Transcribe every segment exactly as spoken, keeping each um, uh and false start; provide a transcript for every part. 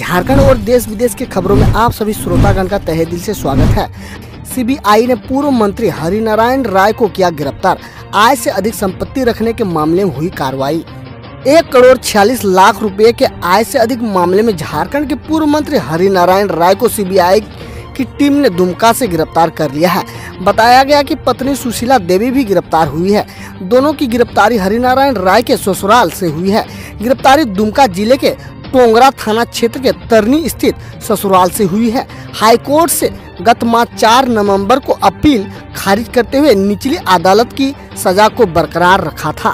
झारखंड और देश विदेश की खबरों में आप सभी श्रोतागण का तहे दिल से स्वागत है। सीबीआई ने पूर्व मंत्री हरिनारायण राय को किया गिरफ्तार। आय से अधिक संपत्ति रखने के मामले में हुई कार्रवाई। एक करोड़ छियालीस लाख रुपए के आय से अधिक मामले में झारखंड के पूर्व मंत्री हरिनारायण राय को सीबीआई की टीम ने दुमका से गिरफ्तार कर लिया है। बताया गया कि पत्नी सुशीला देवी भी गिरफ्तार हुई है। दोनों की गिरफ्तारी हरिनारायण राय के ससुराल से हुई है। गिरफ्तारी दुमका जिले के टोंगरा थाना क्षेत्र के तरनी स्थित ससुराल से हुई है। हाईकोर्ट से गत माह चार नवंबर को अपील खारिज करते हुए निचली अदालत की सजा को बरकरार रखा था।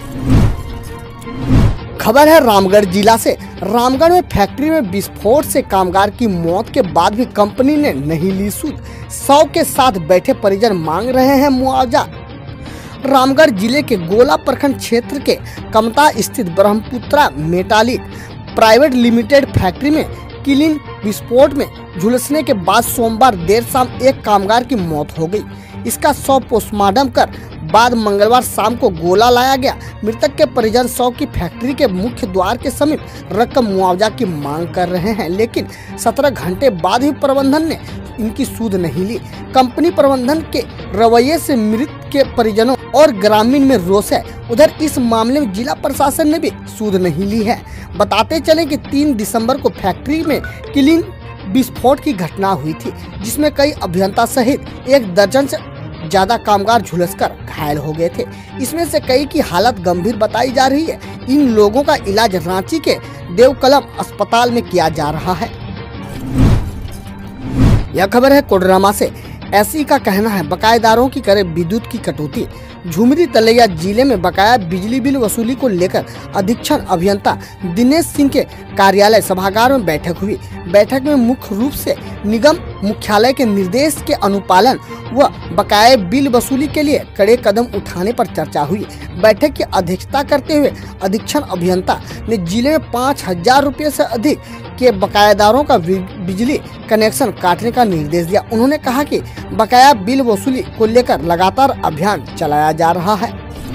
खबर है रामगढ़ जिला से। रामगढ़ में फैक्ट्री में विस्फोट से कामगार की मौत के बाद भी कंपनी ने नहीं ली सूद। सौ के साथ बैठे परिजन मांग रहे हैं मुआवजा। रामगढ़ जिले के गोला प्रखंड क्षेत्र के कमता स्थित Brahmaputra metallic private limited factory में किलिन विस्फोट में झुलसने के बाद सोमवार देर शाम एक कामगार की मौत हो गई। इसका शव पोस्टमार्टम कर बाद मंगलवार शाम को गोला लाया गया। मृतक के परिजन शव की फैक्ट्री के मुख्य द्वार के समीप रकम मुआवजा की मांग कर रहे हैं, लेकिन सत्रह घंटे बाद भी प्रबंधन ने इनकी सूद नहीं ली। कंपनी प्रबंधन के रवैये से मृत के परिजनों और ग्रामीण में रोष है। उधर इस मामले में जिला प्रशासन ने भी सूद नहीं ली है। बताते चले कि तीन दिसंबर को फैक्ट्री में किलिन विस्फोट की घटना हुई थी, जिसमें कई अभियंता सहित एक दर्जन से ज्यादा कामगार झुलसकर घायल हो गए थे। इसमें से कई की हालत गंभीर बताई जा रही है। इन लोगों का इलाज रांची के देवकलम अस्पताल में किया जा रहा है। यह खबर है कोडरमा से। एसई का कहना है बकायेदारों की करे विद्युत की कटौती। झुमरी तलैया जिले में बकाया बिजली बिल वसूली को लेकर अधीक्षण अभियंता दिनेश सिंह के कार्यालय सभागार में बैठक हुई। बैठक में मुख्य रूप से निगम मुख्यालय के निर्देश के अनुपालन व बकाये बिल वसूली के लिए कड़े कदम उठाने पर चर्चा हुई। बैठक की अध्यक्षता करते हुए अधीक्षण अभियंता ने जिले में पाँच हजार रुपये से अधिक के बकायेदारों का बिजली कनेक्शन काटने का निर्देश दिया। उन्होंने कहा कि बकाया बिल वसूली को लेकर लगातार अभियान चलाया जा रहा है।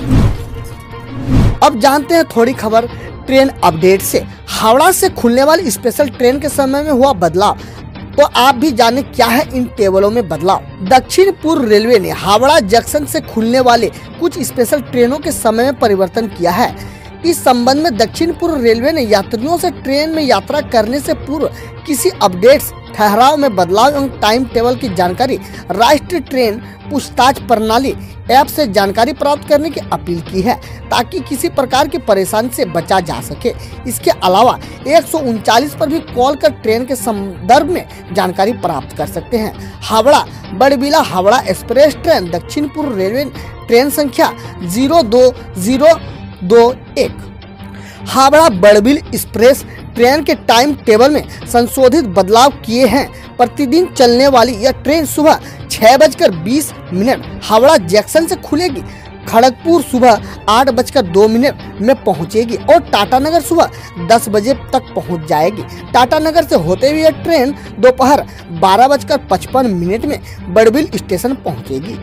अब जानते हैं थोड़ी खबर ट्रेन अपडेट से। हावड़ा से खुलने वाली स्पेशल ट्रेन के समय में हुआ बदलाव, तो आप भी जाने क्या है इन टेबलों में बदलाव। दक्षिण पूर्व रेलवे ने हावड़ा जंक्शन से खुलने वाले कुछ स्पेशल ट्रेनों के समय में परिवर्तन किया है। इस संबंध में दक्षिण पूर्व रेलवे ने यात्रियों से ट्रेन में यात्रा करने से पूर्व किसी अपडेट्स, ठहराव में बदलाव एवं टाइम टेबल की जानकारी राष्ट्रीय ट्रेन पूछताछ प्रणाली ऐप से जानकारी प्राप्त करने की अपील की है, ताकि किसी प्रकार की परेशानी से बचा जा सके। इसके अलावा एक सौ उनचालीस पर भी कॉल कर ट्रेन के संदर्भ में जानकारी प्राप्त कर सकते हैं। हावड़ा बड़बिला हावड़ा एक्सप्रेस ट्रेन दक्षिण पूर्व रेलवे ट्रेन संख्या जीरो दो जीरो दो एक हावड़ा बड़बिल एक्सप्रेस ट्रेन के टाइम टेबल में संशोधित बदलाव किए हैं। प्रतिदिन चलने वाली यह ट्रेन सुबह छह बजकर बीस मिनट हावड़ा जंक्शन से खुलेगी। खड़गपुर सुबह आठ बजकर दो मिनट में पहुंचेगी और टाटानगर सुबह दस बजे तक पहुंच जाएगी। टाटानगर से होते हुए यह ट्रेन दोपहर बारह बजकर पचपन मिनट में बड़बिल स्टेशन पहुंचेगी।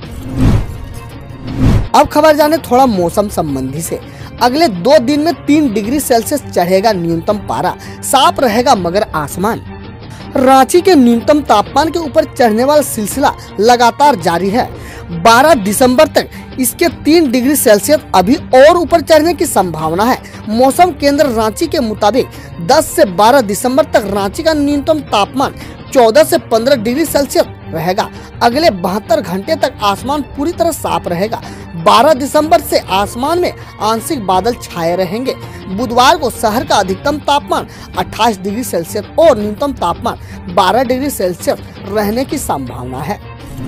अब खबर जाने थोड़ा मौसम संबंधी से। अगले दो दिन में तीन डिग्री सेल्सियस चढ़ेगा न्यूनतम पारा। साफ रहेगा मगर आसमान। रांची के न्यूनतम तापमान के ऊपर चढ़ने वाला सिलसिला लगातार जारी है। बारह दिसंबर तक इसके तीन डिग्री सेल्सियस अभी और ऊपर चढ़ने की संभावना है। मौसम केंद्र रांची के मुताबिक दस से बारह दिसंबर तक रांची का न्यूनतम तापमान चौदह से पंद्रह डिग्री सेल्सियस रहेगा। अगले बहत्तर घंटे तक आसमान पूरी तरह साफ रहेगा। बारह दिसंबर से आसमान में आंशिक बादल छाए रहेंगे। बुधवार को शहर का अधिकतम तापमान अट्ठाईस डिग्री सेल्सियस और न्यूनतम तापमान बारह डिग्री सेल्सियस रहने की संभावना है।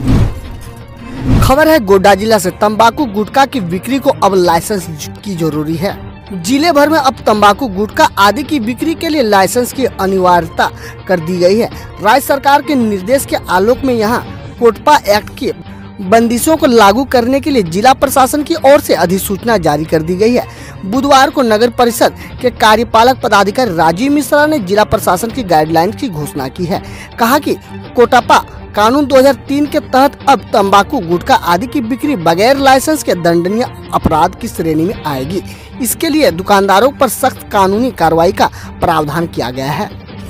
खबर है गोड्डा जिला से। तंबाकू गुटखा की बिक्री को अब लाइसेंस की जरूरी है। जिले भर में अब तंबाकू गुटखा आदि की बिक्री के लिए लाइसेंस की अनिवार्यता कर दी गई है। राज्य सरकार के निर्देश के आलोक में यहाँ कोटपा एक्ट की बंदिशों को लागू करने के लिए जिला प्रशासन की ओर से अधिसूचना जारी कर दी गई है। बुधवार को नगर परिषद के कार्यपालक पदाधिकारी राजीव मिश्रा ने जिला प्रशासन की गाइडलाइन की घोषणा की है। कहा कि कोटपा कानून दो हज़ार तीन के तहत अब तंबाकू गुटखा आदि की बिक्री बगैर लाइसेंस के दंडनीय अपराध की श्रेणी में आएगी। इसके लिए दुकानदारों पर सख्त कानूनी कार्रवाई का प्रावधान किया गया है।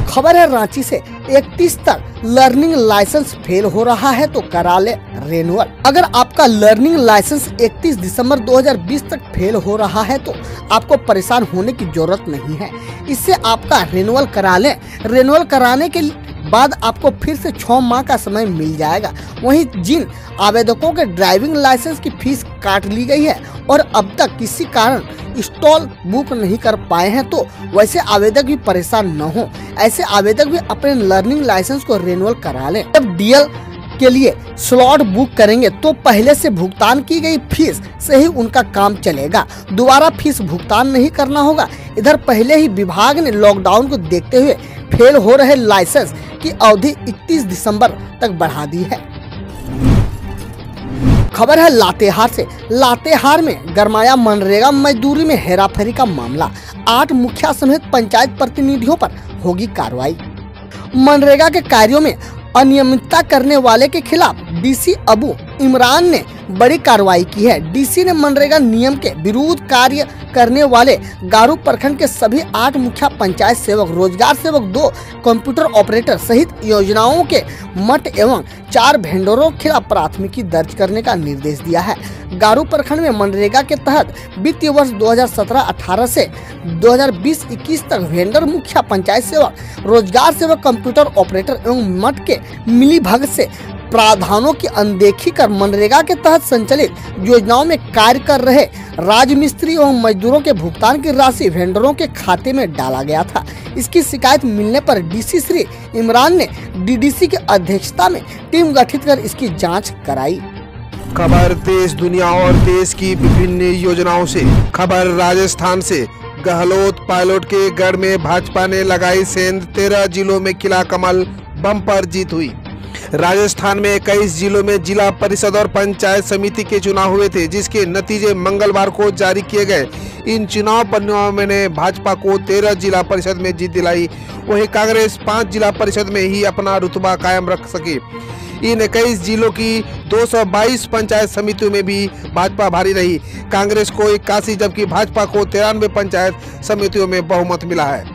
खबर है रांची से इकतीस तक लर्निंग लाइसेंस फेल हो रहा है तो करा ले रेनुअल। अगर आपका लर्निंग लाइसेंस इकतीस दिसंबर दो हज़ार बीस तक फेल हो रहा है तो आपको परेशान होने की जरूरत नहीं है। इससे आपका रेनुअल करा ले। रेनुअल कराने के बाद आपको फिर से छह माह का समय मिल जाएगा। वहीं जिन आवेदकों के ड्राइविंग लाइसेंस की फीस काट ली गई है और अब तक किसी कारण स्टॉल बुक नहीं कर पाए हैं तो वैसे आवेदक भी परेशान न हो। ऐसे आवेदक भी अपने लर्निंग लाइसेंस को रिन्यूअल करा लें। जब डीएल के लिए स्लॉट बुक करेंगे तो पहले से भुगतान की गई फीस से ही उनका काम चलेगा, दोबारा फीस भुगतान नहीं करना होगा। इधर पहले ही विभाग ने लॉकडाउन को देखते हुए फेल हो रहे लाइसेंस की अवधि इकतीस दिसंबर तक बढ़ा दी है। खबर है लातेहार से। लातेहार में गरमाया मनरेगा मजदूरी में हेराफेरी का मामला। आठ मुखिया समेत पंचायत प्रतिनिधियों पर होगी कार्रवाई। मनरेगा के कार्यों में अनियमितता करने वाले के खिलाफ डीसी अबू इमरान ने बड़ी कार्रवाई की है। डीसी ने मनरेगा नियम के विरुद्ध कार्य करने वाले गारू प्रखंड के सभी आठ मुखिया पंचायत सेवक, रोजगार सेवक, दो कंप्यूटर ऑपरेटर सहित योजनाओं के मठ एवं चार वेंडरों के खिलाफ प्राथमिकी दर्ज करने का निर्देश दिया है। गारू प्रखंड में मनरेगा के तहत वित्तीय वर्ष दो हज़ार सत्रह अठारह से दो हज़ार बीस इक्कीस तक वेंडर, मुखिया पंचायत सेवक, रोजगार सेवक, कंप्यूटर ऑपरेटर एवं मठ के मिली भगत से प्रावधानों की अनदेखी कर मनरेगा के तहत संचालित योजनाओं में कार्य कर रहे राजमिस्त्री एवं मजदूरों के भुगतान की राशि वेंडरों के खाते में डाला गया था। इसकी शिकायत मिलने पर डीसी श्री इमरान ने डीडीसी की अध्यक्षता में टीम गठित कर इसकी जांच कराई। खबर देश दुनिया और देश की विभिन्न योजनाओं से। खबर राजस्थान से। गहलोत पायलट के गढ़ में भाजपा ने लगाई सेंध। तेरह जिलों में खिला कमल, बम्पर जीत हुई। राजस्थान में इक्कीस जिलों में जिला परिषद और पंचायत समिति के चुनाव हुए थे, जिसके नतीजे मंगलवार को जारी किए गए। इन चुनाव परिणामों ने भाजपा को तेरह जिला परिषद में जीत दिलाई। वहीं कांग्रेस पाँच जिला परिषद में ही अपना रुतबा कायम रख सकी। इन इक्कीस जिलों की दो सौ बाईस पंचायत समितियों में भी भाजपा भारी रही। कांग्रेस को इक्यासी जबकि भाजपा को तिरानवे पंचायत समितियों में बहुमत मिला है।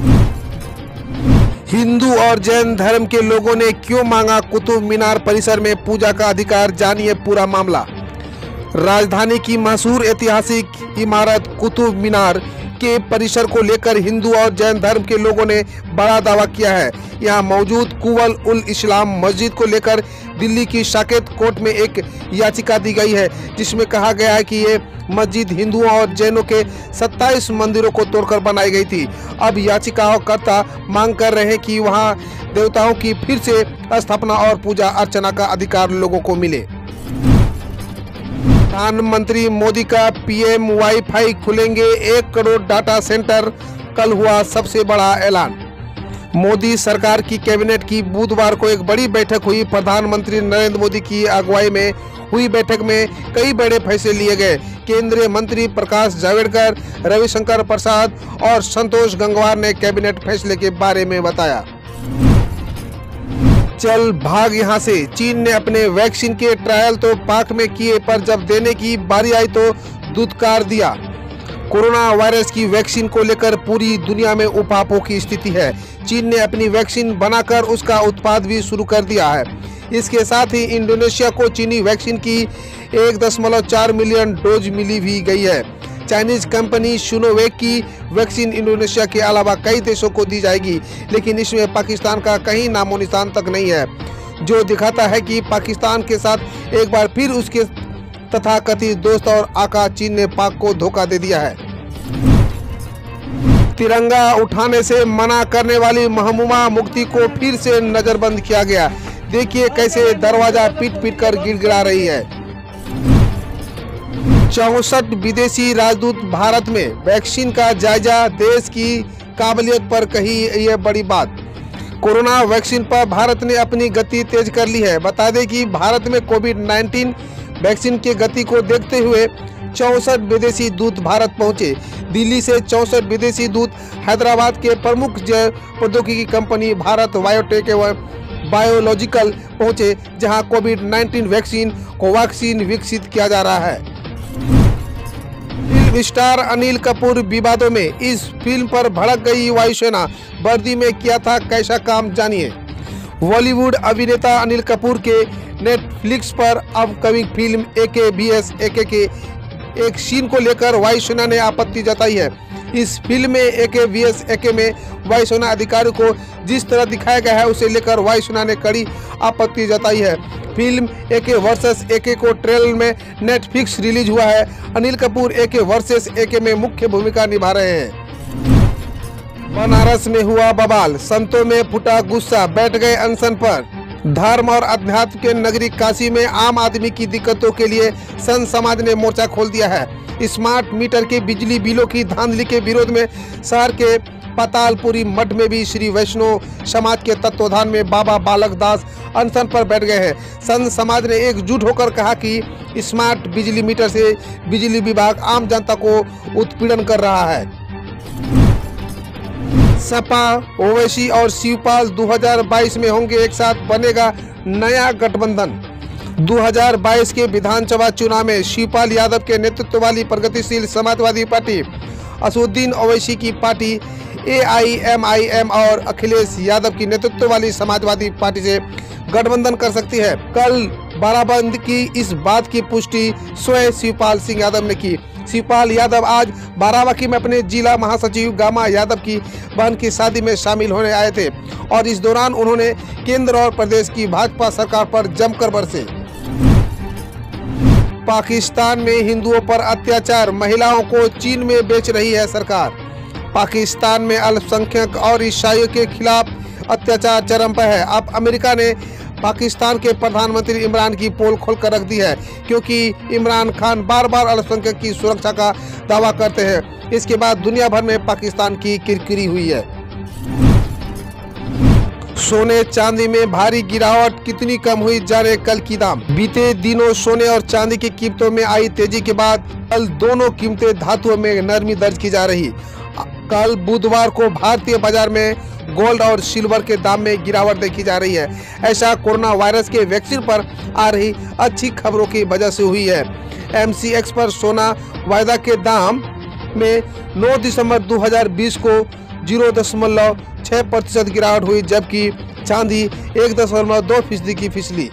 हिंदू और जैन धर्म के लोगों ने क्यों मांगा कुतुब मीनार परिसर में पूजा का अधिकार, जानिए पूरा मामला। राजधानी की मशहूर ऐतिहासिक इमारत कुतुब मीनार के परिसर को लेकर हिंदू और जैन धर्म के लोगों ने बड़ा दावा किया है। यहाँ मौजूद कुवल उल इस्लाम मस्जिद को लेकर दिल्ली की साकेत कोर्ट में एक याचिका दी गई है, जिसमें कहा गया है कि ये मस्जिद हिंदुओं और जैनों के सत्ताईस मंदिरों को तोड़कर बनाई गई थी। अब याचिकाकर्ता मांग कर रहे हैं कि वहां देवताओं की फिर से स्थापना और पूजा अर्चना का अधिकार लोगों को मिले। प्रधानमंत्री मोदी का पीएम वाईफाई खुलेंगे एक करोड़ डाटा सेंटर, कल हुआ सबसे बड़ा ऐलान। मोदी सरकार की कैबिनेट की बुधवार को एक बड़ी बैठक हुई। प्रधानमंत्री नरेंद्र मोदी की अगुवाई में हुई बैठक में कई बड़े फैसले लिए गए। केंद्रीय मंत्री प्रकाश जावड़ेकर, रविशंकर प्रसाद और संतोष गंगवार ने कैबिनेट फैसले के बारे में बताया। चल भाग यहाँ से। चीन ने अपने वैक्सीन के ट्रायल तो पाक में किए, पर जब देने की बारी आई तो दुत्कार दिया। कोरोना वायरस की वैक्सीन को लेकर पूरी दुनिया में उपापों की स्थिति है। चीन ने अपनी वैक्सीन बनाकर उसका उत्पाद भी शुरू कर दिया है। इसके साथ ही इंडोनेशिया को चीनी वैक्सीन की एक दशमलव चार मिलियन डोज मिली भी गई है। चाइनीज कंपनी सिनोवैक की वैक्सीन इंडोनेशिया के अलावा कई देशों को दी जाएगी, लेकिन इसमें पाकिस्तान का कहीं नामो निशान तक नहीं है, जो दिखाता है कि पाकिस्तान के साथ एक बार फिर उसके तथाकथित दोस्त और आका चीन ने पाक को धोखा दे दिया है। तिरंगा उठाने से मना करने वाली महबूबा मुफ्ती को फिर से नजरबंद किया गया। देखिए कैसे दरवाजा पीट पीट कर गिड़गिड़ा रही है। चौसठ विदेशी राजदूत भारत में, वैक्सीन का जायजा, देश की काबिलियत पर कही यह बड़ी बात। कोरोना वैक्सीन पर भारत ने अपनी गति तेज कर ली है। बता दें कि भारत में कोविड नाइन्टीन वैक्सीन के गति को देखते हुए चौसठ विदेशी दूत भारत पहुंचे। दिल्ली से चौसठ विदेशी दूत हैदराबाद के प्रमुख जैव प्रौद्योगिकी कंपनी भारत बायोटेक एवं बायोलॉजिकल पहुंचे, जहां कोविड नाइन्टीन वैक्सीन कोवैक्सीन विकसित किया जा रहा है। फिल्म स्टार अनिल कपूर विवादों में, इस फिल्म पर भड़क गई वायुसेना, वर्दी में किया था कैसा काम, जानिए। बॉलीवुड अभिनेता अनिल कपूर के नेटफ्लिक्स पर अपकमिंग फिल्म ए के बी एस ए के के एक सीन को लेकर वायुसेना ने आपत्ति जताई है। इस फिल्म में ए के बी एस ए के में वायुसेना अधिकारी को जिस तरह दिखाया गया है उसे लेकर वायुसेना ने कड़ी आपत्ति जताई है। फिल्म ए के वर्सेस ए के को ट्रेलर में नेटफ्लिक्स रिलीज हुआ है। अनिल कपूर ए के वर्सेस ए के में मुख्य भूमिका निभा रहे हैं। बनारस में हुआ बवाल, संतों में फूटा गुस्सा, बैठ गए अनशन पर। धर्म और अध्यात्म के नगरी काशी में आम आदमी की दिक्कतों के लिए संत समाज ने मोर्चा खोल दिया है। स्मार्ट मीटर के बिजली बिलों की धांधली के विरोध में शहर के पातालपुरी मठ में भी श्री वैष्णव समाज के तत्वाधान में बाबा बालक दास अनशन पर बैठ गए हैं। संत समाज ने एकजुट होकर कहा कि स्मार्ट बिजली मीटर से बिजली विभाग आम जनता को उत्पीड़न कर रहा है। सपा, ओवैसी और शिवपाल दो हज़ार बाईस में होंगे एक साथ, बनेगा नया गठबंधन। दो हज़ार बाईस के विधानसभा चुनाव में शिवपाल यादव के नेतृत्व वाली प्रगतिशील समाजवादी पार्टी, असदुद्दीन ओवैसी की party A I M I M और अखिलेश यादव की नेतृत्व वाली समाजवादी पार्टी से गठबंधन कर सकती है। कल बाराबंदी की इस बात की पुष्टि स्वयं शिवपाल सिंह यादव ने की। शिवपाल यादव आज बाराबंकी में अपने जिला महासचिव गामा यादव की बहन की शादी में शामिल होने आए थे और इस दौरान उन्होंने केंद्र और प्रदेश की भाजपा सरकार पर जमकर बरसे। पाकिस्तान में हिंदुओं पर अत्याचार, महिलाओं को चीन में बेच रही है सरकार। पाकिस्तान में अल्पसंख्यक और ईसाइयों के खिलाफ अत्याचार चरम पर है। अब अमेरिका ने पाकिस्तान के प्रधानमंत्री इमरान की पोल खोलकर रख दी है, क्योंकि इमरान खान बार बार अल्पसंख्यक की सुरक्षा का दावा करते हैं। इसके बाद दुनिया भर में पाकिस्तान की किरकिरी हुई है। सोने चांदी में भारी गिरावट, कितनी कम हुई, जाने कल की दाम। बीते दिनों सोने और चांदी की कीमतों में आई तेजी के बाद कल दोनों कीमतें धातुओं में नरमी दर्ज की जा रही। कल बुधवार को भारतीय बाजार में गोल्ड और सिल्वर के दाम में गिरावट देखी जा रही है। ऐसा कोरोना वायरस के वैक्सीन पर आ रही अच्छी खबरों की वजह से हुई है। एम सी एक्स पर सोना वायदा के दाम में नौ दिसंबर दो हज़ार बीस को जीरो दशमलव छह प्रतिशत गिरावट हुई, जबकि चांदी एक दशमलव दो फीसदी की फिसली।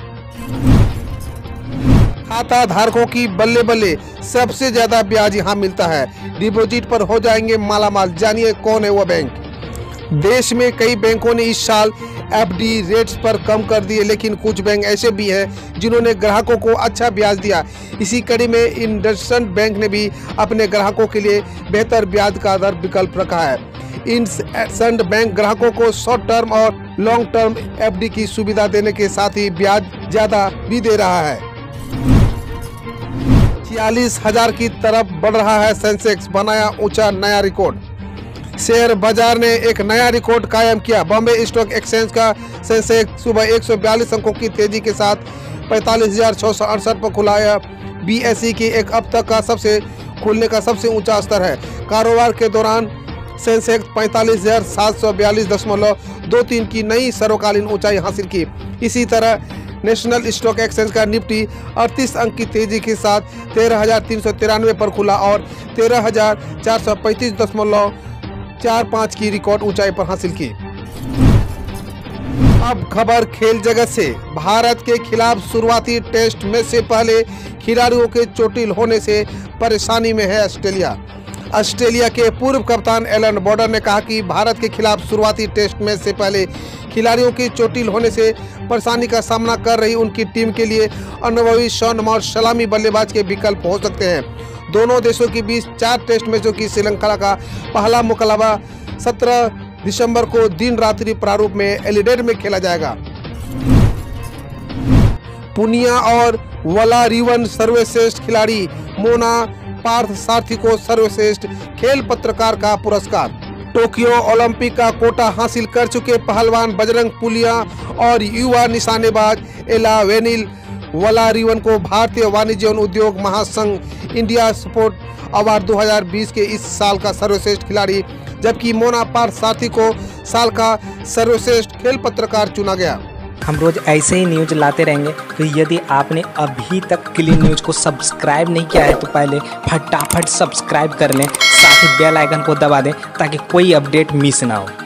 खाता धारकों की बल्ले बल्ले, सबसे ज्यादा ब्याज यहाँ मिलता है। डिपॉजिट पर हो जाएंगे मालामाल, जानिए कौन है वह बैंक। देश में कई बैंकों ने इस साल एफ डी रेट्स पर कम कर दिए, लेकिन कुछ बैंक ऐसे भी हैं जिन्होंने ग्राहकों को अच्छा ब्याज दिया। इसी कड़ी में इंडसइंड बैंक ने भी अपने ग्राहकों के लिए बेहतर ब्याज का दर विकल्प रखा है। इंडसइंड बैंक ग्राहकों को शॉर्ट टर्म और लॉन्ग टर्म एफ डी की सुविधा देने के साथ ही ब्याज ज्यादा भी दे रहा है। छियालीस हजार की तरफ बढ़ रहा है सेंसेक्स, बनाया ऊंचा नया रिकॉर्ड। शेयर बाजार ने एक नया रिकॉर्ड कायम किया। बॉम्बे स्टॉक एक्सचेंज का सेंसेक्स सुबह एक सौ बयालीस अंकों की तेजी के साथ पैंतालीस हजार छह सौ अड़सठ पर खुला है। बी एस ई की एक अब तक का सबसे खुलने का सबसे ऊंचा स्तर है। कारोबार के दौरान सेंसेक्स पैंतालीस हजार सात सौ बयालीस दशमलव दो तीन की नई सर्वकालीन ऊंचाई हासिल की। इसी तरह नेशनल स्टॉक एक्सचेंज का निफ्टी अड़तीस अंक की तेजी के साथ तेरह हजार तीन सौ तिरानवे पर खुला और तेरह हजार चार सौ पैंतीस दशमलव चार पाँच की रिकॉर्ड ऊंचाई पर हासिल की। अब खबर खेल जगत से। भारत के खिलाफ शुरुआती टेस्ट मैच से पहले खिलाड़ियों के चोटिल होने से परेशानी में है ऑस्ट्रेलिया। ऑस्ट्रेलिया के पूर्व कप्तान एलन बॉर्डर ने कहा कि भारत के खिलाफ शुरुआती टेस्ट मैच से पहले खिलाड़ियों की चोटिल होने से परेशानी का सामना कर रही उनकी टीम के लिए अनुभवी शॉन और सलामी बल्लेबाज के विकल्प हो सकते हैं। दोनों देशों के बीच चार टेस्ट मैचों की श्रीलंका का पहला मुकाबला सत्रह दिसंबर को दिन रात्रि प्रारूप में एडिलेड में खेला जाएगा। पुनिया और वलारिवन सर्वश्रेष्ठ खिलाड़ी, मोना पार्थ सारथी को सर्वश्रेष्ठ खेल पत्रकार का पुरस्कार। टोक्यो ओलंपिक का कोटा हासिल कर चुके पहलवान बजरंग पुनिया और युवा निशानेबाज एला वेनिल वलारिवन को भारतीय वाणिज्य एवं उद्योग महासंघ इंडिया स्पोर्ट अवार्ड दो हज़ार बीस के इस साल का सर्वश्रेष्ठ खिलाड़ी, जबकि मोना पार्थ सारथी को साल का सर्वश्रेष्ठ खेल पत्रकार चुना गया। हम रोज़ ऐसे ही न्यूज़ लाते रहेंगे। तो यदि आपने अभी तक क्लीन न्यूज़ को सब्सक्राइब नहीं किया है तो पहले फटाफट सब्सक्राइब कर लें, साथ ही बेल आइकन को दबा दें ताकि कोई अपडेट मिस ना हो।